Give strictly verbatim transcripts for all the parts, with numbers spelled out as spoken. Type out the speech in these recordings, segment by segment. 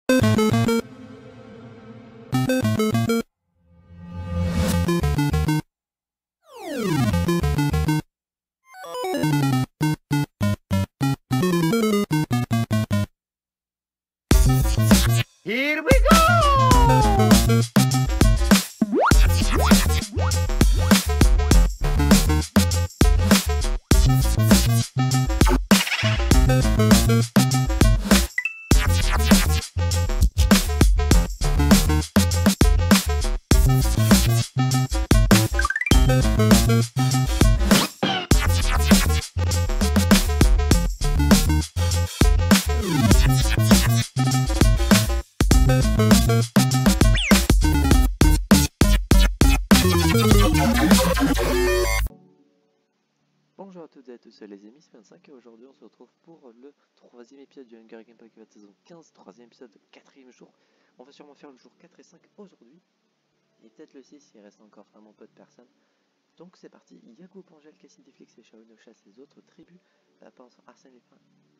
Here we go! Bonjour à toutes et à tous, les amis, c'est vingt-cinq et aujourd'hui on se retrouve pour le troisième épisode du Hunger Games Pokémon saison quinze, troisième épisode, quatrième jour. On va sûrement faire le jour quatre et cinq aujourd'hui, et peut-être le six, il reste encore vraiment peu de personnes. Donc c'est parti, Yaku, Angel, Cassie, Deflex et Shaono chassent les autres tribus, euh, pendant Arsène et Fin.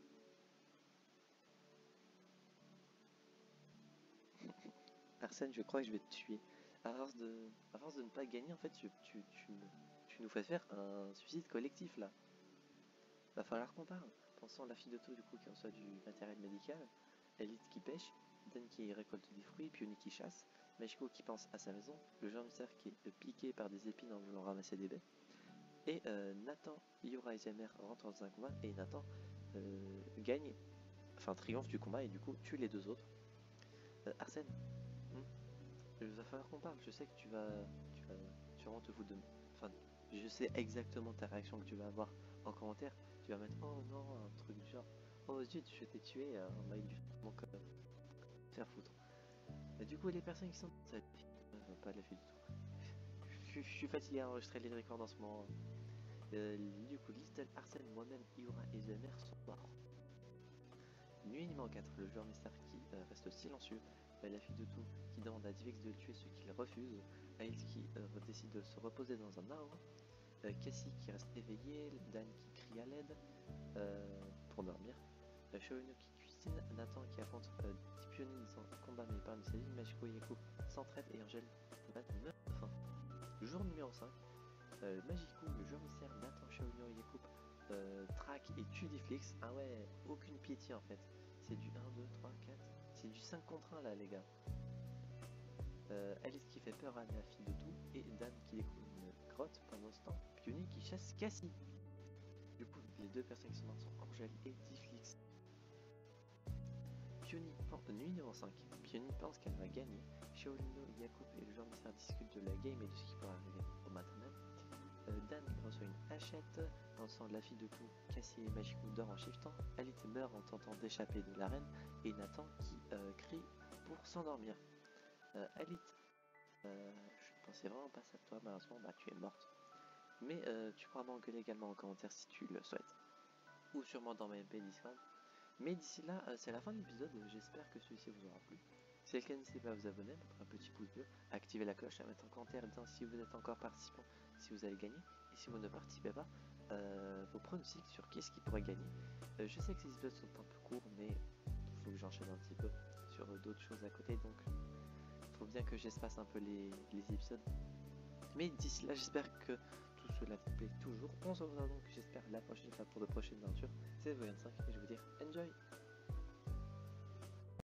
Arsène, je crois que je vais te tuer. À force de, à force de ne pas gagner, en fait, tu, tu, tu, tu nous fais faire un suicide collectif là. Va falloir qu'on parle. Pensons à la fille de tout du coup qui reçoit du matériel médical, Elite qui pêche, Dan qui récolte des fruits, Pioni qui chasse, Meshko qui pense à sa maison, le jeune mystère qui est piqué par des épines en voulant ramasser des baies, et euh, Nathan, Yura et Zamer rentrent dans un combat et Nathan euh, gagne, enfin triomphe du combat et du coup tue les deux autres. Euh, Arsène, hmm, il va falloir qu'on parle. Je sais que tu vas, tu vas sûrement te foutre de, enfin, je sais exactement ta réaction que tu vas avoir en commentaire. Tu vas mettre oh non, un truc du genre oh zut, je t'ai tué, un mail du donc euh, faire foutre. Et du coup, les personnes qui sont ça, euh, pas de la fille du tout. Je, je suis fatigué à enregistrer les records en ce moment. Euh, du coup, Little, Arsène, moi-même, Yura et Zemer sont morts. Nuit numéro quatre, le joueur mystère qui euh, reste silencieux, euh, la fille de tout qui demande à Divix de le tuer, ce qu'il refuse, Ailes qui euh, décide de se reposer dans un arbre, euh, Cassie qui reste éveillée, Dan qui crie à l'aide euh, pour dormir, euh, Shaono qui cuisine, Nathan qui affronte euh, Pioni dans un combat mais épargne sa vie, Meshko et Yaku s'entraident et Angel meurt de faim. Jour numéro cinq, euh, Magikou, le joueur mystère, Nathan, Shaono et Yaku euh, traque et tue Deflex. Ah ouais, aucune piété en fait. C'est du un, deux, trois, quatre. C'est du cinq contre un là les gars. Euh, Alice qui fait peur à la fille de tout. Et Dan qui découvre une grotte pendant ce temps. Pioni qui chasse Cassie. Du coup, les deux personnes qui sont mortes sont Angel et Deflex. Pioni pense, nuit numéro cinq. Pioni pense qu'elle va gagner. Shaono, Yaku et le joueur mystère discutent de la game et de ce qui pourrait arriver au matin même. Euh, Dan reçoit une hachette, pensant la fille de tout, Cassie et Magikou dort en shiftant, Alite meurt en tentant d'échapper de l'arène, et Nathan qui euh, crie pour s'endormir. Euh, Alite, euh, je ne pensais vraiment pas ça de toi, malheureusement, bah tu es morte. Mais euh, tu pourras m'engueuler également en commentaire si tu le souhaites. Ou sûrement dans ma M P Discord. Mais d'ici là, euh, c'est la fin de l'épisode, j'espère que celui-ci vous aura plu. Si c'est le cas, n'hésitez pas à vous abonner, mettre un petit pouce bleu, activer la cloche, à mettre en commentaire bien si vous êtes encore participant, si vous allez gagner, et si vous ne participez pas, euh, vos pronostics sur qui est-ce qui pourrait gagner. Euh, je sais que ces épisodes sont un peu courts, mais il faut que j'enchaîne un petit peu sur euh, d'autres choses à côté, donc il faut bien que j'espace un peu les, les épisodes. Mais d'ici là, j'espère que tout cela vous plaît toujours. On se revoit donc, j'espère, la prochaine fois pour de prochaines aventures. C'est vingt-cinq et je vous dis enjoy!